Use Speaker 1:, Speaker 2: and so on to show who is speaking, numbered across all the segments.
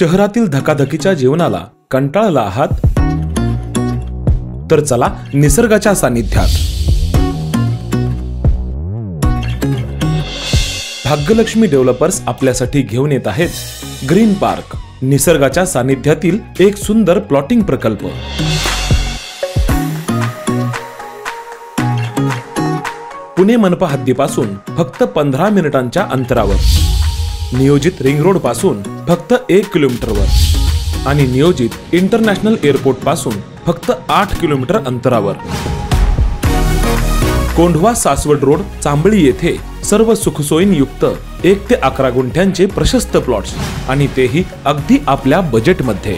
Speaker 1: शहरातील धकाधकीच्या जीवनाला कंटाळला आहात? तर चला निसर्गाच्या सानिध्यात. भाग्यलक्ष्मी डेव्हलपर्स आपल्यासाठी घेऊन येत आहेत ग्रीन पार्क, निसर्गाच्या सानिध्यातील एक सुंदर प्लॉटिंग प्रकल्प. पुणे मनपा हद्दीपासून फक्त 15 मिनिटांच्या अंतरावर, नियोजित रिंग रोड पासून फक्त 1 किलोमीटरवर आणि नियोजित इंटरनॅशनल एअरपोर्ट पासून फक्त 8 किलोमीटर अंतरावर. कोंढवा सासवड रोड चांबळी येथे सर्व सुखसोयींयुक्त 1 ते 11 गुंठ्यांचे प्रशस्त प्लॉट्स आणि तेही अगदी आपल्या बजेटमध्ये.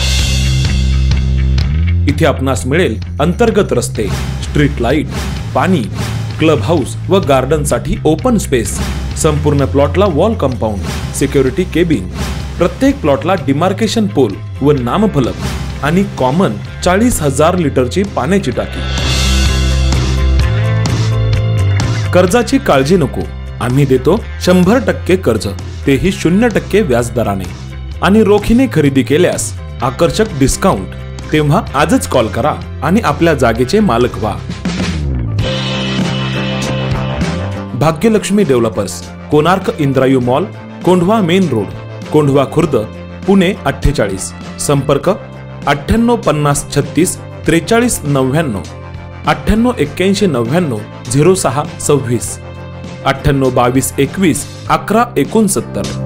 Speaker 1: इथे आपणास मिळेल अंतर्गत रस्ते, स्ट्रीट लाईट, पाणी, क्लब हाऊस व गार्डन साठी ओपन स्पेस, संपूर्ण प्लॉटला वॉल कंपाऊंड, सिक्युरिटी केबिन, प्रत्येक प्लॉटला डिमार्केशन पोल व नामफलक आणि कॉमन 40,000 लिटरची पाण्याची टाकी. कर्जाची काळजी नको, आम्ही देतो 100% कर्ज, तेही 0% व्याजदराने आणि रोखीने खरेदी केल्यास आकर्षक डिस्काउंट. तेव्हा आजच कॉल करा आणि आपल्या जागेचे मालक व्हा. Bhagyalakshmi developers, Konark Indrayu mall, Kondhwa main road, Kondhwa Khurd, Pune 48. संपर्क 9850 36 43 99, 9881 99 06 26, 9822 21 11 69.